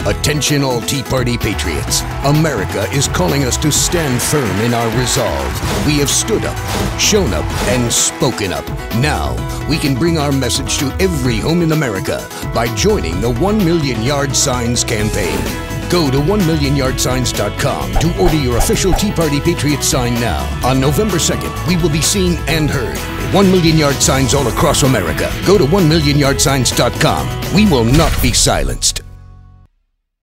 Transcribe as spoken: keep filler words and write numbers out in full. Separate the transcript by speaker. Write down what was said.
Speaker 1: Attention all Tea Party patriots. America is calling us to stand firm in our resolve. We have stood up, shown up, and spoken up. Now, we can bring our message to every home in America by joining the one million yard signs campaign. Go to one million yard signs dot com to order your official Tea Party Patriot sign now. On November second, we will be seen and heard. one million yard signs all across America. Go to one million yard signs dot com. We will not be silenced.